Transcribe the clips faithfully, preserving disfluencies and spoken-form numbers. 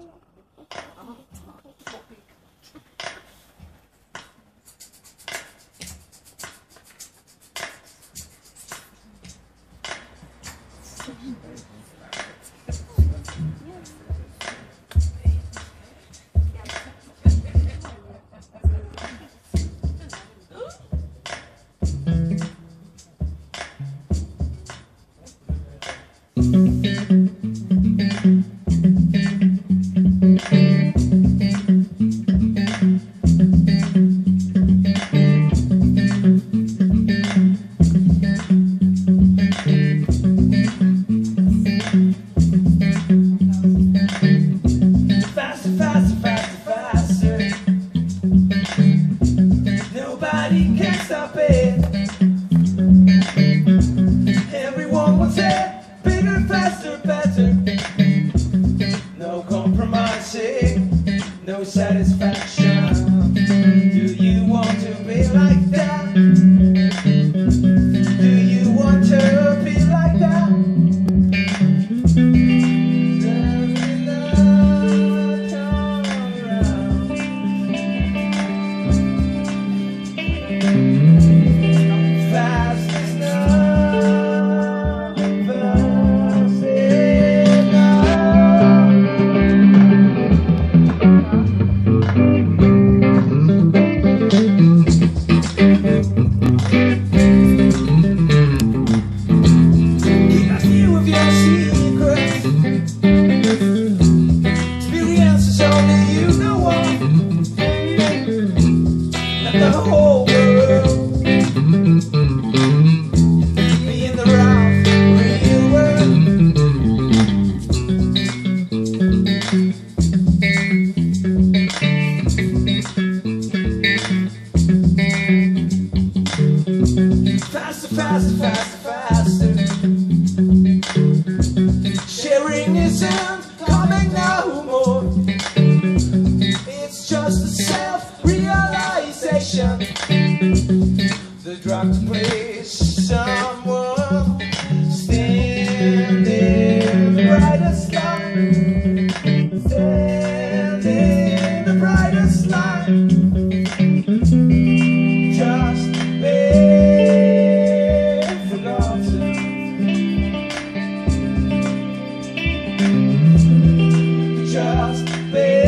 No satisfaction. Do you want to be like that? Do you want to be like that? Does it not come around? Fast as numbers in the whole world be in the round real world. Faster, faster, faster, faster. Sharing isn't coming no more. It's just a self-realization. The drug to place someone stand in the brightest light, stand in the brightest light. Just be forgotten. Just be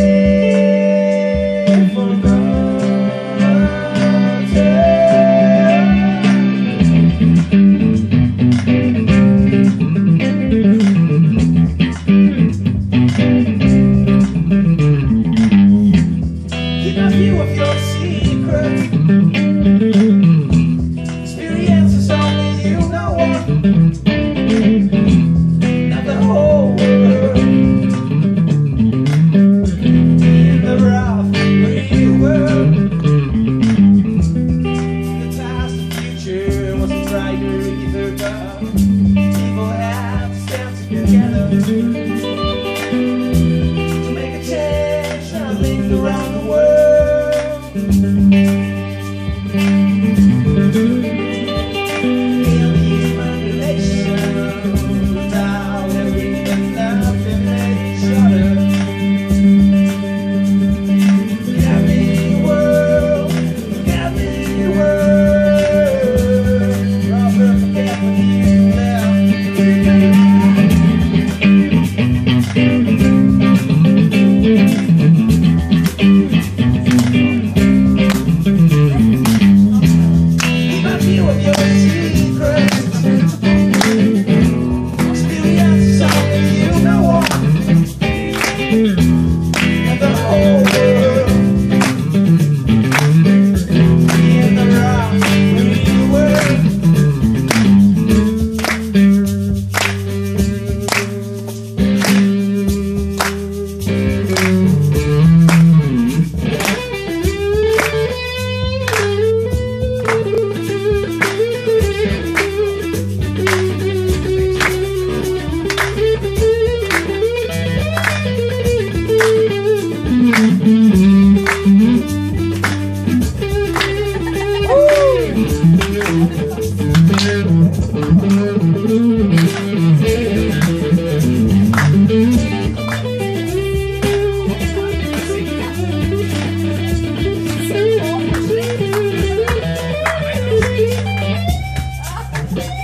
Satisfaction.